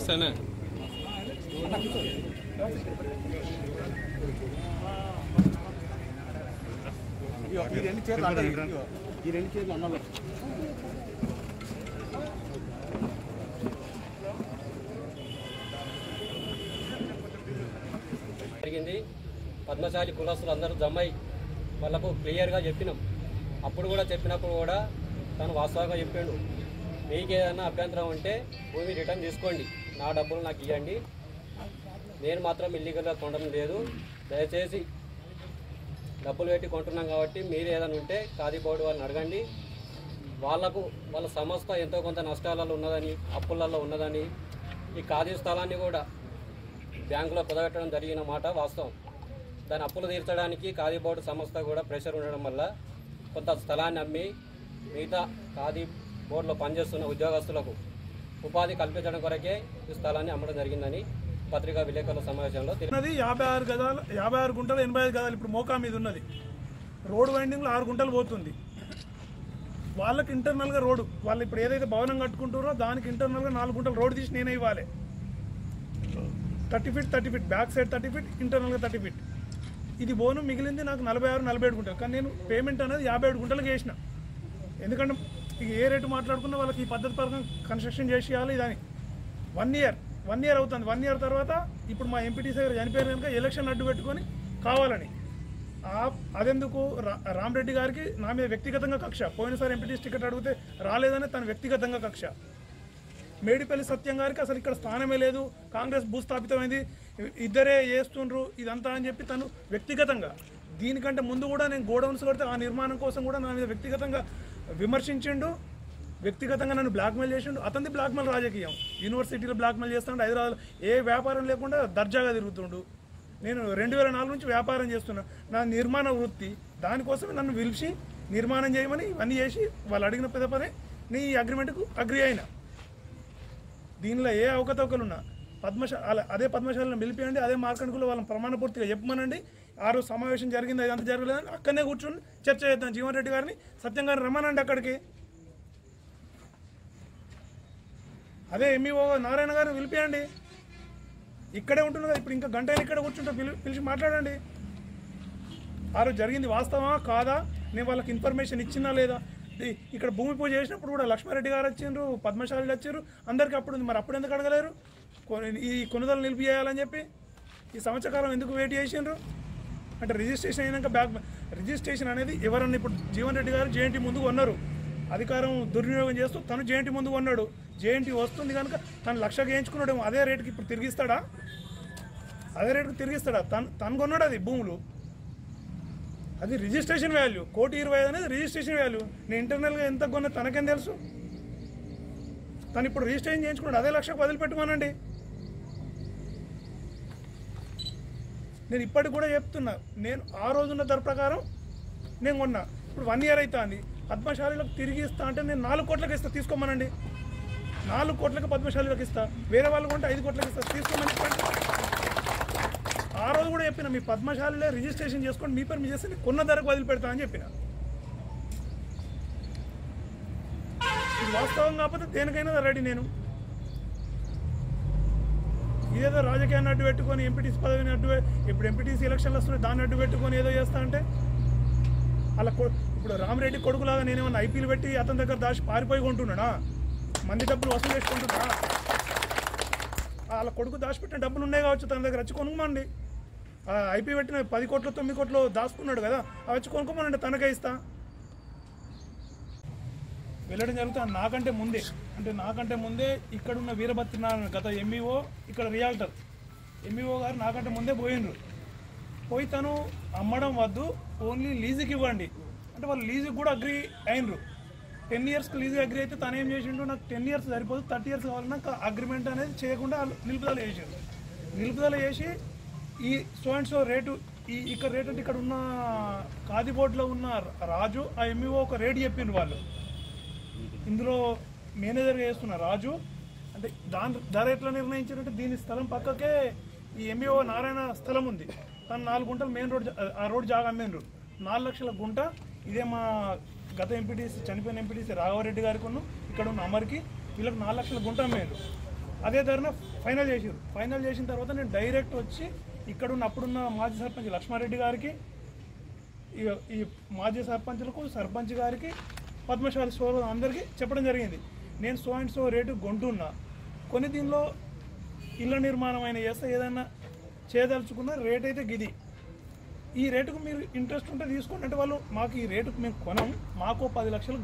నమస్తేనే ఈ రెండు చేతులు అన్నలో జరిగింది. పద్మశాలి కులస్తులు అందరూ జమ్మై వాళ్ళకు క్లియర్గా చెప్పినాం. అప్పుడు కూడా చెప్పినప్పుడు కూడా తను వాస్తవంగా చెప్పిండు, మీకు ఏదైనా అభ్యంతరం ఉంటే భూమి రిటర్న్ తీసుకోండి, నా డబ్బులు నాకు ఇవ్వండి, నేను మాత్రం ఇల్లీగల్గా కొనడం లేదు, దయచేసి డబ్బులు పెట్టి కొంటున్నాం కాబట్టి మీరు ఏదైనా ఉంటే ఖాదీ బోర్డు వాళ్ళని అడగండి, వాళ్ళ సంస్థ ఎంతో కొంత నష్టాలలో ఉన్నదని అప్పులలో ఉన్నదని ఈ ఖాదీ స్థలాన్ని కూడా బ్యాంకులో కుదబెట్టడం జరిగిన మాట వాస్తవం. దాని అప్పులు తీర్చడానికి ఖాదీ బోర్డు సంస్థ కూడా ప్రెషర్ ఉండడం వల్ల కొంత స్థలాన్ని అమ్మి మిగతా ఖాదీ బోర్డులో పనిచేస్తున్న ఉద్యోగస్తులకు ఉపాధి కల్పించడం కొరకే ఈ స్థలాన్ని అమ్మడం జరిగిందని పత్రికా విలేకరుల సమావేశంలో ఉన్నది 56 గజాలు, 56 గుంటలు, 85 గజాలు ఇప్పుడు మోకా మీద ఉన్నది. రోడ్ వైండింగ్లో 6 గుంటలు పోతుంది. వాళ్ళకి ఇంటర్నల్గా రోడ్డు, వాళ్ళు ఇప్పుడు ఏదైతే భవనం కట్టుకుంటారో దానికి ఇంటర్నల్గా 4 గుంటలు రోడ్డు తీసి నేనే ఇవ్వాలి. 30 ఫీట్ బ్యాక్ సైడ్ 30 ఫీట్, ఇంటర్నల్గా 30 ఫీట్. ఇది బోను మిగిలింది నాకు 46-47 గుంటలు. కానీ నేను పేమెంట్ అనేది 57 గుంటలకు చేసిన. ఎందుకంటే ఏ రేటు మాట్లాడుకున్నా వాళ్ళకి ఈ పద్ధతి పరంగా కన్స్ట్రక్షన్ చేసి ఇవ్వాలి. ఇదని 1 ఇయర్ అవుతుంది. 1 ఇయర్ తర్వాత ఇప్పుడు మా ఎంపీటీసీ దగ్గర చనిపోయారు కనుక ఎలక్షన్ అడ్డు పెట్టుకొని కావాలని అదెందుకు రామరెడ్డి గారికి నా మీద వ్యక్తిగతంగా కక్ష. పోయినసారి ఎంపీటీసీ టికెట్ అడిగితే రాలేదని తన వ్యక్తిగతంగా కక్ష. మేడిపల్లి సత్యం గారికి అసలు ఇక్కడ స్థానమే లేదు, కాంగ్రెస్ భూస్థాపితమైంది, ఇద్దరే చేస్తుండ్రు ఇదంతా అని చెప్పి తను వ్యక్తిగతంగా, దీనికంటే ముందు కూడా నేను గోడౌన్స్ కడితే ఆ నిర్మాణం కోసం కూడా నా మీద వ్యక్తిగతంగా విమర్శించిండు, వ్యక్తిగతంగా నన్ను బ్లాక్మెయిల్ చేసిండు. అతనిది బ్లాక్మెయిల్ రాజకీయం. యూనివర్సిటీలో బ్లాక్మెయిల్ చేస్తుండే, హైదరాబాద్లో ఏ వ్యాపారం లేకుండా దర్జాగా తిరుగుతుండు. నేను 2004 నుంచి వ్యాపారం చేస్తున్నా, నా నిర్మాణ వృత్తి, దానికోసమే నన్ను పిలిచి నిర్మాణం చేయమని ఇవన్నీ చేసి వాళ్ళు అడిగిన పదే నీ అగ్రిమెంట్కు అగ్రి అయినా. దీనిలో ఏ అవకతవకలున్నా అదే పద్మశాలను పిలిపియండి, అదే మార్కండ్కులో వాళ్ళని ప్రమాణపూర్తిగా చెప్పమనండి. ఆ రోజు సమావేశం జరిగింది, అదంతా జరగలేదని అక్కడనే కూర్చొని చర్చ చేద్దాం. జీవన్ రెడ్డి గారిని, సత్యం గారిని రమ్మనండి అక్కడికి. అదే ఎంఈఓ నారాయణ గారిని పిలిపియండి, ఇక్కడే ఉంటున్నారు కదా ఇప్పుడు, ఇంకా గంట ఇక్కడ కూర్చుంటే పిలిచి మాట్లాడండి. ఆ రోజు జరిగింది వాస్తవమా కాదా, నేను వాళ్ళకి ఇన్ఫర్మేషన్ ఇచ్చినా లేదా. ఇక్కడ భూమి పూజ చేసినప్పుడు కూడా లక్ష్మారెడ్డి గారు వచ్చిండ్రు, పద్మశాలీలు వచ్చారు, అందరికీ అప్పుడు ఉంది. మరి అప్పుడు ఎందుకు అడగలేరు ఈ కొనుగోలు నిలిపివేయాలని చెప్పి? ఈ సంవత్సరకాలం ఎందుకు వెయిట్ చేసిండ్రు? అంటే రిజిస్ట్రేషన్ అయినాక రిజిస్ట్రేషన్ అనేది ఎవరన్నా ఇప్పుడు జీవన్ రెడ్డి గారు జేఎన్టీ ముందుకు ఉన్నారు, అధికారం దుర్వినియోగం చేస్తూ తను జేఎన్టీ ముందుకు ఉన్నాడు. జేఎన్టీ వస్తుంది కనుక తను 1,00,000 వేయించుకున్నాడేమో, అదే రేటుకి ఇప్పుడు తిరిగిస్తాడా? అదే రేటుకి తిరిగిస్తాడా? తను కొన్నాడు అది భూములు, అది రిజిస్ట్రేషన్ వాల్యూ. 1,20,000 అనేది రిజిస్ట్రేషన్ వాల్యూ. నేను ఇంటర్నల్గా ఎంత కొన్నా తనకేం తెలుసు? తను ఇప్పుడు రిజిస్ట్రేషన్ చేయించుకున్నాడు, అదే 1,00,000 వదిలిపెట్టమానండి. నేను ఇప్పటికి కూడా చెప్తున్నా, నేను ఆ రోజున్న ధర ప్రకారం నేను కొన్నా. ఇప్పుడు 1 ఇయర్ అవుతుంది. పద్మశాలీలకు తిరిగి ఇస్తా అంటే నేను 4 కోట్లకి ఇస్తా, తీసుకోమనండి. 4 కోట్లకి పద్మశాలీలకు ఇస్తా, వేరే వాళ్ళు కొంటే 5 కోట్లకి ఇస్తా, తీసుకోమని చెప్పండి. ఆ రోజు కూడా చెప్పిన, మీ పద్మశాలిలో రిజిస్ట్రేషన్ చేసుకోండి, మీ పేరు మీ చేస్తే కొన్న ధరకు వదిలిపెడతా అని చెప్పిన. ఇది వాస్తవం కాకపోతే దేనికైనా రెడీ. నేను ఇదేదో రాజకీయాన్ని అడ్డు పెట్టుకొని ఎంపీటీసీ పదవిని ఇప్పుడు ఎంపీటీసీ ఎలక్షన్లు వస్తున్నాయి, దాన్ని అడ్డు పెట్టుకొని ఏదో చేస్తా అంటే అలా ఇప్పుడు రామరెడ్డి కొడుకులాగా నేనేమన్నా ఐపీలు పెట్టి అతని దగ్గర దాచి పారిపోయి కొంటున్నాడా? మంది డబ్బులు వసూలు చేసుకుంటున్నా? వాళ్ళ కొడుకు దాచిపెట్టిన డబ్బులు ఉన్నాయి కావచ్చు, తన దగ్గర వచ్చి కొనుక్కోమండి. ఐపీ పెట్టిన 10 కోట్లు 9 కోట్లు దాచుకున్నాడు కదా, అవి వచ్చి కొనుక్కోమనండి, తనకే ఇస్తా. వెళ్ళడం జరుగుతుంది. నాకంటే ముందే ఇక్కడున్న వీరభద్రనారాయణ గత ఎంఈఓ, ఇక్కడ రియాల్టర్ ఎంఈఓ గారు నాకంటే ముందే పోయినరు. పోయి తను అమ్మడం వద్దు, ఓన్లీ లీజుకి ఇవ్వండి అంటే వాళ్ళు లీజుకి కూడా అగ్రి అయినరు. 10 ఇయర్స్కి లీజుకి అగ్రి అయితే తను ఏం చేసిండు, నాకు 10 ఇయర్స్ సరిపోదు, 30 ఇయర్స్ కావాలన్నా అగ్రిమెంట్ అనేది చేయకుండా నిలుపుదల చేసిండు. నిలుపుదల చేసి ఈ సో అండ్ సో రేటు, ఇక్కడ రేట్ అంటే ఇక్కడ ఉన్న ఖాదీ బోర్డులో ఉన్న రాజు, ఆ ఎంఈఓ ఒక రేటు చెప్పిండ్రు వాళ్ళు. ఇందులో మేనేజర్గా చేస్తున్న రాజు అంటే దాని ధర ఎట్లా నిర్ణయించారంటే, దీని స్థలం పక్కకే ఈ ఎంఈఓ నారాయణ స్థలం ఉంది, తను 4 గుంటలు మెయిన్ రోడ్, ఆ రోడ్ జాగా అమ్మేండ్రు. 4 లక్షల గుంట. ఇదే మా గత ఎంపీటీసీ, చనిపోయిన ఎంపీటీసీ రాఘవరెడ్డి గారికి ఇక్కడ ఉన్న అమర్కి, వీళ్ళకి 4 లక్షల గుంట అమ్మేండ్రు. అదే ధరన ఫైనల్ చేసారు. ఫైనల్ చేసిన తర్వాత నేను డైరెక్ట్ వచ్చి ఇక్కడున్న అప్పుడున్న మాజీ సర్పంచ్ లక్ష్మారెడ్డి గారికి, ఈ మాజీ సర్పంచులకు, సర్పంచ్ గారికి, పద్మశాలి సోదరు అందరికీ చెప్పడం జరిగింది. నేను సో అండ్ సో రేటు కొంటున్నా, కొన్ని దీనిలో ఇళ్ళ నిర్మాణం అయిన చేస్తే ఏదైనా చేయదలుచుకున్న రేట్ అయితే గిది, ఈ రేటుకు మీరు ఇంట్రెస్ట్ ఉంటే తీసుకోండి అంటే వాళ్ళు మాకు ఈ రేటుకు మేము కొనం, మాకు 10 లక్షలు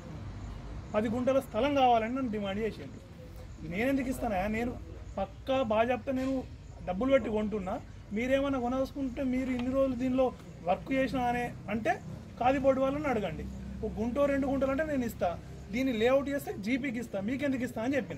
10 గుంటల స్థలం కావాలని నన్ను డిమాండ్ చేసేయండి. నేను ఎందుకు ఇస్తానా? నేను పక్కా బాగా చెప్తే నేను డబ్బులు పెట్టి కొంటున్నా, మీరేమైనా కొనదలుచుకుంటే మీరు ఇన్ని రోజులు దీనిలో వర్క్ చేసినా అనే అంటే కాదిబోర్డు వాళ్ళని అడగండి. ఒక గుంటో 2 గుంటలు అంటే నేను ఇస్తా, దీన్ని లేఅవుట్ చేస్తే జీపీకి ఇస్తా, మీకెందుకు ఇస్తా అని చెప్పిన.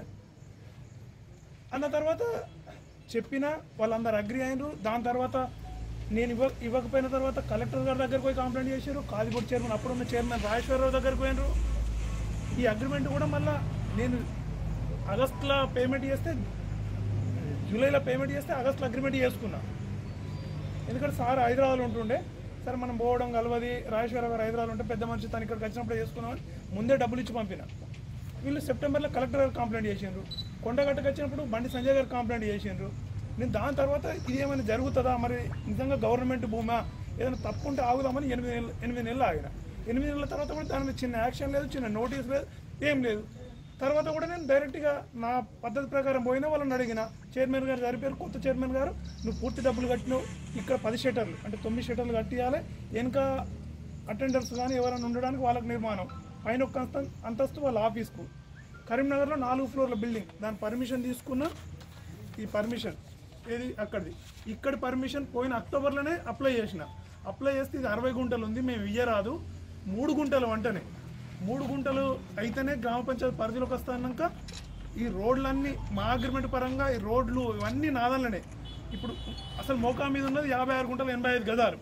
అన్న తర్వాత చెప్పిన వాళ్ళందరూ అగ్రి అయినరు. దాని తర్వాత నేను ఇవ్వకపోయిన తర్వాత కలెక్టర్ గారి దగ్గరికి పోయి కంప్లైంట్ చేశారు. కాదిబోర్డు చైర్మన్ అప్పుడున్న చైర్మన్ రాజేశ్వరరావు దగ్గరికి పోయినారు. ఈ అగ్రిమెంట్ కూడా మళ్ళీ నేను ఆగస్టులో పేమెంట్ చేస్తే, జూలైలో పేమెంట్ చేస్తే ఆగస్టులో అగ్రిమెంట్ చేసుకున్నా. ఎందుకంటే సార్ హైదరాబాద్లో ఉంటుండే, సరే మనం పోవడం కలవది, రాజేశ్వరరావు గారు హైదరాబాద్ ఉంటే పెద్ద మనిషి తను ఇక్కడికి వచ్చినప్పుడు చేసుకున్నామని ముందే డబ్బులు ఇచ్చి పంపిన. వీళ్ళు సెప్టెంబర్లో కలెక్టర్ గారు కంప్లైంట్ చేసిండ్రు. కొండగట్టకు వచ్చినప్పుడు బండి సంజయ్ గారు కంప్లైంట్ చేసిండ్రు. నేను దాని తర్వాత ఇది ఏమైనా జరుగుతుందా, మరి నిజంగా గవర్నమెంట్ భూమా, ఏదైనా తప్పు ఉంటే ఆగుదామని 8 నెలలు ఆగిన. 8 నెలల తర్వాత కూడా దాని మీద చిన్న యాక్షన్ లేదు, చిన్న నోటీస్ లేదు, ఏం లేదు. తర్వాత కూడా నేను డైరెక్ట్గా నా పద్ధతి ప్రకారం పోయినా వాళ్ళని అడిగిన. చైర్మన్ గారు జరిపారు, కొత్త చైర్మన్ గారు, నువ్వు పూర్తి డబ్బులు కట్టినావు, ఇక్కడ 10 షట్టర్లు అంటే 9 షట్టర్లు కట్టియాలి, వెనుక అటెండర్స్ కానీ ఎవరైనా ఉండడానికి వాళ్ళకి నిర్మాణం, పైన ఒక అంతస్తు వాళ్ళ ఆఫీస్కు. కరీంనగర్లో 4 ఫ్లోర్ల బిల్డింగ్, దాని పర్మిషన్ తీసుకున్నా. ఈ పర్మిషన్ ఏది అక్కడిది, ఇక్కడి పర్మిషన్ పోయిన అక్టోబర్లోనే అప్లై చేసిన. అప్లై చేస్తే ఇది 60 గుంటలు ఉంది, మేము ఇయ్యరాదు, 3 గుంటలు అంటనే, 3 గుంటలు అయితేనే గ్రామ పంచాయతీ పరిధిలోకి వస్తాక ఈ రోడ్లన్నీ మా అగ్రిమెంట్ పరంగా ఈ రోడ్లు ఇవన్నీ నాదల్లనే. ఇప్పుడు అసలు మోకా మీద ఉన్నది 56 గుంటలు 85 గజాలు,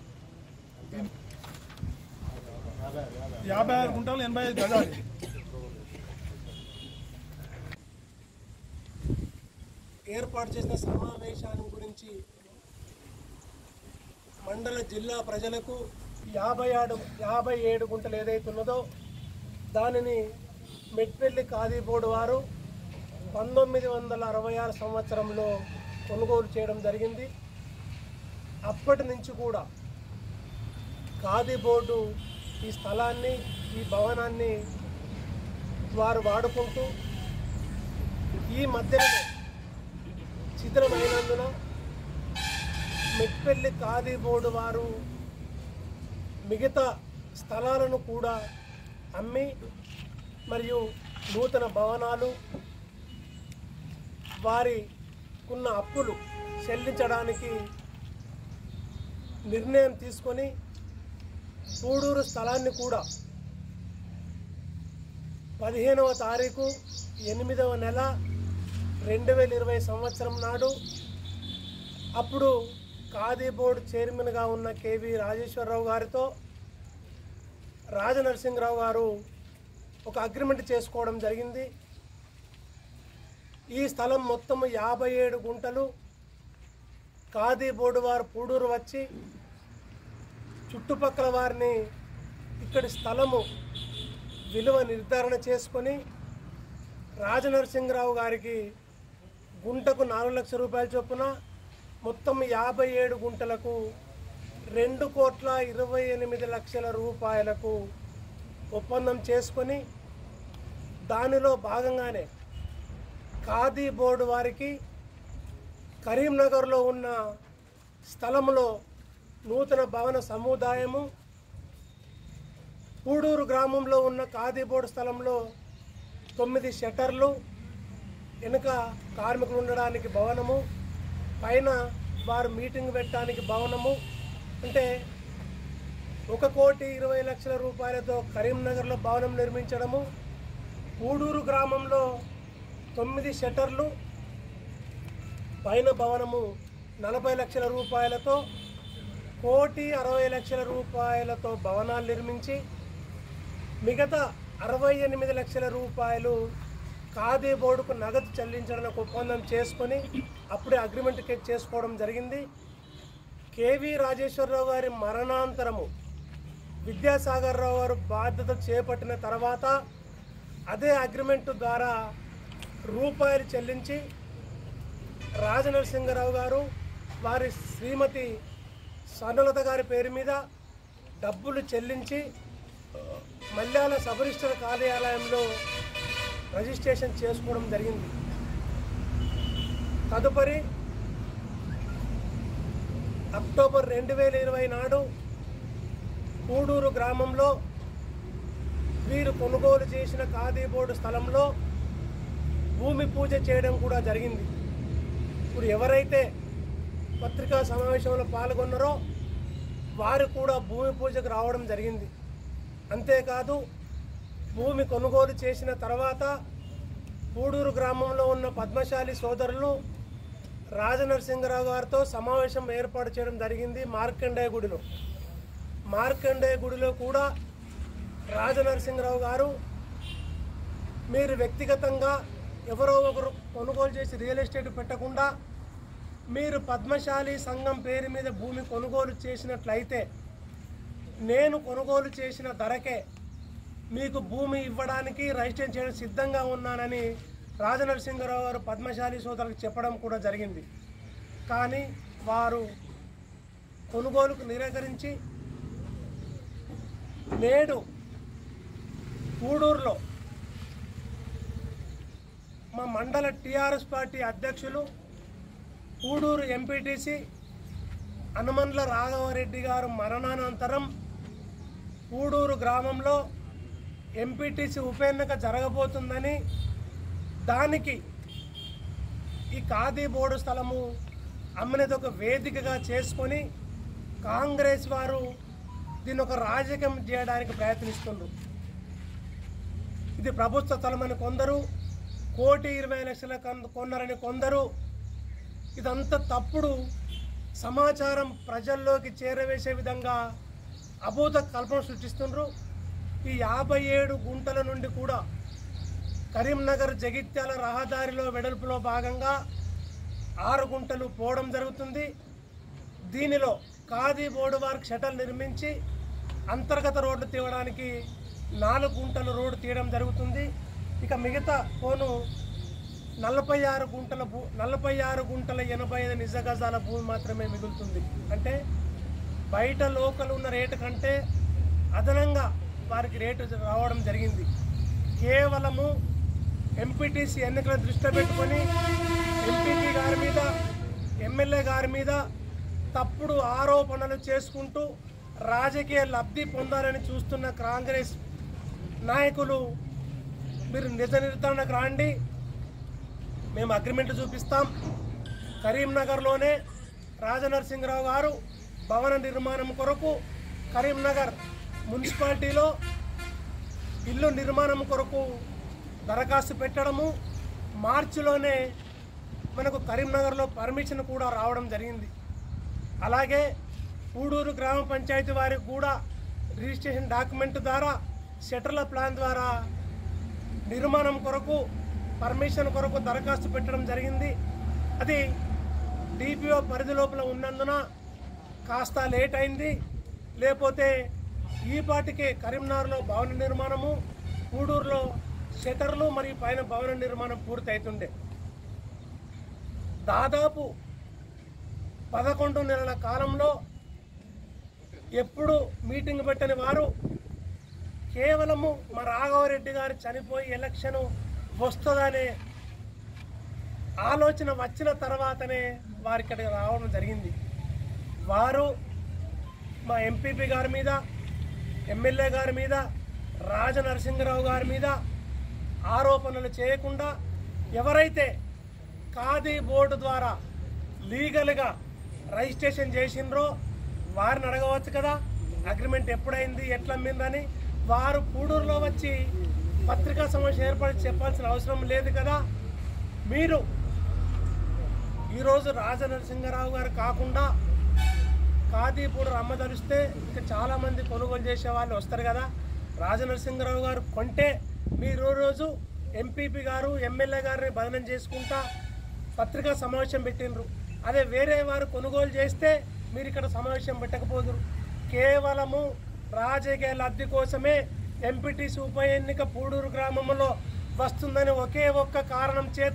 56 గుంటలు 85 గజాలు. ఏర్పాటు చేసిన సమావేశాన్ని గురించి మండల జిల్లా ప్రజలకు 57 గుంటలు ఏదైతే ఉన్నదో దానిని మెట్పల్లి కాదిబోర్డు వారు 1966 సంవత్సరంలో కొనుగోలు చేయడం జరిగింది. అప్పటి నుంచి కూడా కాదిబోర్డు ఈ స్థలాన్ని, ఈ భవనాన్ని వారు వాడుకుంటూ ఈ మధ్యలో శిథిలమైనందున మెట్పల్లి కాదిబోర్డు వారు మిగతా స్థలాలను కూడా అమ్మి మరియు నూతన భవనాలు, వారికున్న అప్పులు చెల్లించడానికి నిర్ణయం తీసుకొని పూడూరు స్థలాన్ని కూడా 15వ తారీఖు 8వ నెల 2020 సంవత్సరం నాడు అప్పుడు కాదిబోర్డు చైర్మన్గా ఉన్న కేవీ రాజేశ్వరరావు గారితో రాజనరసింహరావు గారు ఒక అగ్రిమెంట్ చేసుకోవడం జరిగింది. ఈ స్థలం మొత్తం 57 గుంటలు కాదిబోర్డు వారు పూడూరు వచ్చి చుట్టుపక్కల వారిని ఇక్కడి స్థలము విలువ నిర్ధారణ చేసుకొని రాజనరసింహరావు గారికి గుంటకు 4 లక్షల రూపాయల చొప్పున మొత్తం 57 గుంటలకు 2,28,00,000 రూపాయలకు ఒప్పందం చేసుకొని దానిలో భాగంగానే కాదిబోర్డు వారికి కరీంనగర్లో ఉన్న స్థలంలో నూతన భవన సముదాయము, పూడూరు గ్రామంలో ఉన్న కాదిబోర్డు స్థలంలో 9 షట్టర్లు, వెనుక కార్మికులు ఉండడానికి భవనము, పైన వారు మీటింగ్ పెట్టడానికి భవనము, అంటే 1,20,00,000 రూపాయలతో కరీంనగర్లో భవనం నిర్మించడము, పూడూరు గ్రామంలో 9 షట్టర్లు, పైన భవనము 40 లక్షల రూపాయలతో 1,60,00,000 రూపాయలతో భవనాలు నిర్మించి మిగతా 68 లక్షల రూపాయలు కాదిబోర్డుకు నగదు చెల్లించడానికి ఒప్పందం చేసుకొని అప్పుడే అగ్రిమెంట్ చేసుకోవడం జరిగింది. కేవీ రాజేశ్వరరావు గారి మరణాంతరము విద్యాసాగర్ రావు గారు బాధ్యత చేపట్టిన తర్వాత అదే అగ్రిమెంట్ ద్వారా రూపాయలు చెల్లించి రాజనరసింహరావు గారు వారి శ్రీమతి స్వర్ణలత గారి పేరు మీద డబ్బులు చెల్లించి మల్యాల సబ్ రిజిస్టర్ కార్యాలయంలో రిజిస్ట్రేషన్ చేసుకోవడం జరిగింది. తదుపరి అక్టోబర్ 2020 నాడు పూడూరు గ్రామంలో వీరు కొనుగోలు చేసిన ఖాదీ బోర్డు స్థలంలో భూమి పూజ చేయడం కూడా జరిగింది. ఇప్పుడు ఎవరైతే పత్రికా సమావేశంలో పాల్గొన్నారో వారు కూడా భూమి పూజకు రావడం జరిగింది. అంతేకాదు భూమి కొనుగోలు చేసిన తర్వాత పూడూరు గ్రామంలో ఉన్న పద్మశాలి సోదరులు రాజనరసింహరావు గారితో సమావేశం ఏర్పాటు చేయడం జరిగింది. మార్కండేయ గుడిలో కూడా రాజనరసింహరావు గారు మీరు వ్యక్తిగతంగా ఎవరో ఒకరు కొనుగోలు చేసి రియల్ ఎస్టేట్ పెట్టకుండా మీరు పద్మశాలి సంఘం పేరు మీద భూమి కొనుగోలు చేసినట్లయితే నేను కొనుగోలు చేసిన ధరకే మీకు భూమి ఇవ్వడానికి రిజిస్ట్రేషన్ చేయడం సిద్ధంగా ఉన్నానని రాజనరసింహరావు గారు పద్మశాలి సోదరులకు చెప్పడం కూడా జరిగింది. కానీ వారు కొనుగోలుకు నిరాకరించి నేడు పూడూరులో మా మండల టీఆర్ఎస్ పార్టీ అధ్యక్షులు పూడూరు ఎంపీటీసీ హనుమండ్ల రాఘవరెడ్డి గారు మరణానంతరం పూడూరు గ్రామంలో ఎంపీటీసీ ఉప ఎన్నిక జరగబోతుందని దానికి ఈ ఖాదీ బోర్డు స్థలము అమ్మనేది ఒక వేదికగా చేసుకొని కాంగ్రెస్ వారు దీన్ని ఒక రాజకీయం చేయడానికి ప్రయత్నిస్తున్నారు. ఇది ప్రభుత్వ స్థలమని కొందరు, 1,20,00,000 కొన్నారని కొందరు. ఇదంతా తప్పుడు సమాచారం ప్రజల్లోకి చేరవేసే విధంగా అభూత కల్పన సృష్టిస్తున్నారు. ఈ 57 గుంటల నుండి కూడా కరీంనగర్ జగిత్యాల రహదారిలో వెడల్పులో భాగంగా 6 గుంటలు పోవడం జరుగుతుంది. దీనిలో ఖాదీ బోర్డు వారికి షటల్ నిర్మించి అంతర్గత రోడ్లు తీయడానికి 4 గుంటల రోడ్డు తీయడం జరుగుతుంది. ఇక మిగతా పోను 46 గుంటల 85 నిజ గజాల భూమి మాత్రమే మిగులుతుంది. అంటే బయట లోకల్ ఉన్న రేటు కంటే అదనంగా వారికి రేటు రావడం జరిగింది. కేవలము ఎంపీటీసీ ఎన్నికలను దృష్టిలో పెట్టుకొని ఎంపీపీ గారి మీద, ఎమ్మెల్యే గారి మీద తప్పుడు ఆరోపణలు చేసుకుంటూ రాజకీయ లబ్ధి పొందాలని చూస్తున్న కాంగ్రెస్ నాయకులు మీరు నిజ నిర్ధారణకు రాండి, మేము అగ్రిమెంట్ చూపిస్తాం. కరీంనగర్లోనే రాజనరసింహరావు గారు భవన నిర్మాణం కొరకు కరీంనగర్ మున్సిపాలిటీలో ఇల్లు నిర్మాణం కొరకు దరఖాస్తు పెట్టడము, మార్చిలోనే మనకు కరీంనగర్లో పర్మిషన్ కూడా రావడం జరిగింది. అలాగే పూడూరు గ్రామ పంచాయతీ వారికి కూడా రిజిస్ట్రేషన్ డాక్యుమెంట్ ద్వారా షటర్ల ప్లాన్ ద్వారా నిర్మాణం కొరకు పర్మిషన్ కొరకు దరఖాస్తు పెట్టడం జరిగింది. అది డిపిఓ పరిధి లోపల ఉన్నందున కాస్త లేట్ అయింది. లేకపోతే ఈ పాటికే కరీంనగర్లో భవన నిర్మాణము, పూడూరులో షటర్లు మరియు పైన భవన నిర్మాణం పూర్తి అవుతుండే. దాదాపు 11 నెలల కాలంలో ఎప్పుడు మీటింగ్ పెట్టని వారు కేవలము మా రాఘవరెడ్డి గారు చనిపోయి ఎలక్షన్ వస్తుందనే ఆలోచన వచ్చిన తర్వాతనే వారి ఇక్కడికి రావడం జరిగింది. వారు మా ఎంపీపీ గారి మీద, ఎమ్మెల్యే గారి మీద, రాజనరసింహరావు గారి మీద ఆరోపణలు చేయకుండా ఎవరైతే ఖాదీ బోర్డు ద్వారా లీగల్గా రిజిస్ట్రేషన్ చేసిండ్రో వారిని అడగవచ్చు కదా, అగ్రిమెంట్ ఎప్పుడైంది, ఎట్లా అమ్మిందని. వారు పూడూరులో వచ్చి పత్రికా సమావేశం ఏర్పాటు చెప్పాల్సిన అవసరం లేదు కదా. మీరు ఈరోజు రాజనరసింహరావు గారు కాకుండా ఖాదీ బోర్డు అమ్మదలిస్తే ఇంకా చాలామంది కొనుగోలు చేసే వాళ్ళు వస్తారు కదా. రాజనరసింహరావు గారు కొంటే మీరు రోజు ఎంపీపీ గారు, ఎమ్మెల్యే గారిని బదనం చేసుకుంటా పత్రికా సమావేశం పెట్టినరు. అదే వేరే వారు కొనుగోలు చేస్తే మీరు ఇక్కడ సమావేశం పెట్టకపోదురు. కేవలము రాజకీయ లబ్ధి కోసమే ఎంపీటీసీ ఉప ఎన్నిక పూడూరు గ్రామంలో వస్తుందని ఒకే ఒక్క కారణం చేత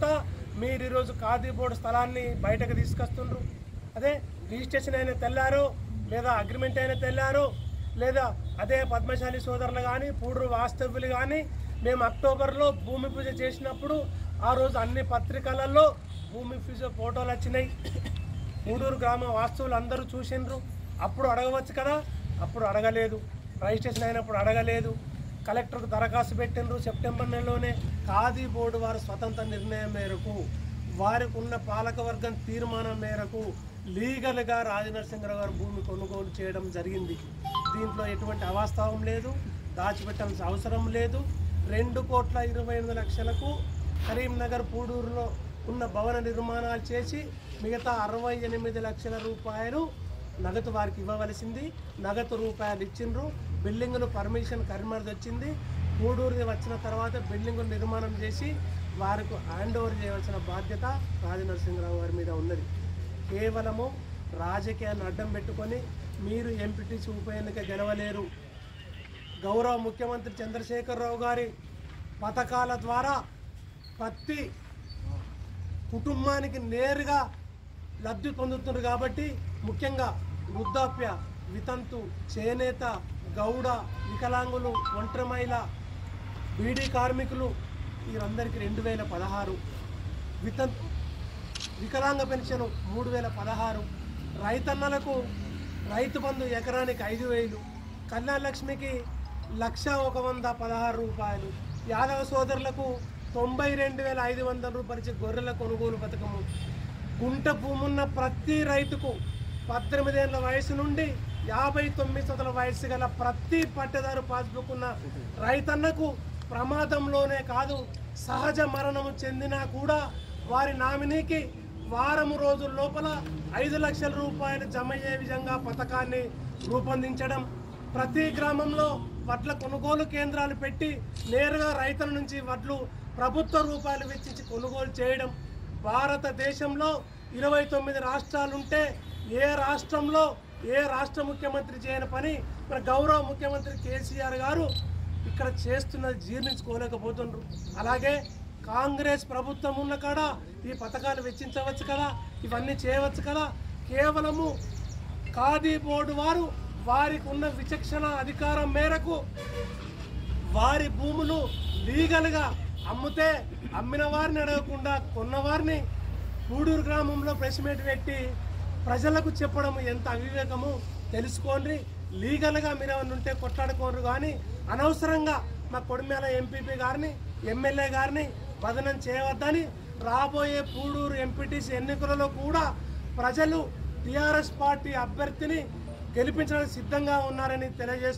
మీరు ఈరోజు ఖాదీ బోర్డు స్థలాన్ని బయటకు తీసుకొస్తుండ్రు. అదే రిజిస్ట్రేషన్ అయిన తెల్లారు లేదా అగ్రిమెంట్ అయిన తెల్లారు లేదా అదే పద్మశాలి సోదరులు కానీ పూడూరు వాస్తవ్యులు కానీ మేము అక్టోబర్లో భూమి పూజ చేసినప్పుడు ఆ రోజు అన్ని పత్రికలలో భూమి పూజ ఫోటోలు వచ్చినాయి. పూడూరు గ్రామ వాస్తవులు అందరూ చూసిండ్రు. అప్పుడు అడగవచ్చు కదా, అప్పుడు అడగలేదు. రిజిస్ట్రేషన్ అయినప్పుడు అడగలేదు. కలెక్టర్కు దరఖాస్తు పెట్టిండ్రు సెప్టెంబర్ నెలలోనే. ఖాదీ బోర్డు వారి స్వతంత్ర నిర్ణయం మేరకు వారికి ఉన్న పాలకవర్గం తీర్మానం మేరకు లీగల్గా రాజనరసింహరావు గారు భూమి కొనుగోలు చేయడం జరిగింది. దీంట్లో ఎటువంటి అవాస్తవం లేదు, దాచిపెట్టాల్సిన అవసరం లేదు. 2,28,00,000కు కరీంనగర్ పూడూరులో ఉన్న భవన నిర్మాణాలు చేసి మిగతా 68 లక్షల రూపాయలు నగదు వారికి ఇవ్వవలసింది. నగదు రూపాయలు ఇచ్చిండ్రు. బిల్డింగులు పర్మిషన్ కరీంనగర్ వచ్చింది. పూడూరుది వచ్చిన తర్వాత బిల్డింగులు నిర్మాణం చేసి వారికి హ్యాండ్ ఓవర్ చేయవలసిన బాధ్యత రాజనరసింహరావు గారి మీద ఉన్నది. కేవలము రాజకీయాన్ని అడ్డం పెట్టుకొని మీరు ఎంపీటీసీ ఉప ఎన్నిక గెలవలేరు. గౌరవ ముఖ్యమంత్రి చంద్రశేఖరరావు గారి పథకాల ద్వారా ప్రతి కుటుంబానికి నేరుగా లబ్ధి పొందుతున్నారు. కాబట్టి ముఖ్యంగా వృద్ధాప్య, వితంతు, చేనేత, గౌడ, వికలాంగులు, ఒంటరి మహిళ, బీడీ కార్మికులు వీరందరికీ 2016, వికలాంగ పెన్షన్ 3016, రైతన్నలకు రైతు బంధు ఎకరానికి 5000, కళ్యాణ లక్ష్మికి 1,116 రూపాయలు, యాదవ సోదరులకు 92,500 రూపాయలు గొర్రెల కొనుగోలు పథకము. గుంట భూమున్న ప్రతి రైతుకు 18 ఏళ్ల వయసు నుండి 59 సంవత్సరాల వయసు గల ప్రతి పట్టదారు పాస్బుక్ ఉన్న రైతన్నకు ప్రమాదంలోనే కాదు సహజ మరణము చెందినా కూడా వారి నామినీకి వారం రోజుల లోపల 5 లక్షల రూపాయలు జమ అయ్యే విధంగా పథకాన్ని రూపొందించడం. ప్రతి గ్రామంలో వడ్ల కొనుగోలు కేంద్రాలు పెట్టి నేరుగా రైతుల నుంచి వడ్లు ప్రభుత్వ రూపాయలు వెచ్చించి కొనుగోలు చేయడం. భారతదేశంలో 29 రాష్ట్రాలుంటే ఏ రాష్ట్రంలో ఏ రాష్ట్ర ముఖ్యమంత్రి చేయని పని మన గౌరవ ముఖ్యమంత్రి కేసీఆర్ గారు ఇక్కడ చేస్తున్నది జీర్ణించుకోలేకపోతుండ్రు. అలాగే కాంగ్రెస్ ప్రభుత్వం ఉన్న కాడ ఈ పథకాలు వెచ్చించవచ్చు కదా, ఇవన్నీ చేయవచ్చు కదా. కేవలము ఖాదీ బోర్డు వారు వారికి ఉన్న విచక్షణ అధికారం మేరకు వారి భూములు లీగల్గా అమ్మితే అమ్మిన వారిని అడగకుండా కొన్నవారిని పూడూరు గ్రామంలో ప్రెస్ మీట్ పెట్టి ప్రజలకు చెప్పడం ఎంత అవివేకము తెలుసుకోండి. లీగల్గా మీరు ఏమైనా ఉంటే కొట్లాడుకోరు, కానీ అనవసరంగా మా కొడిమేల ఎంపీపీ గారిని ఎమ్మెల్యే గారిని బదనం చేయవద్దని రాబోయే పూడూరు ఎంపీటీసీ ఎన్నికలలో కూడా ప్రజలు టీఆర్ఎస్ పార్టీ అభ్యర్థిని గెలిపించడానికి సిద్ధంగా ఉన్నారని తెలియజేస్తున్నారు.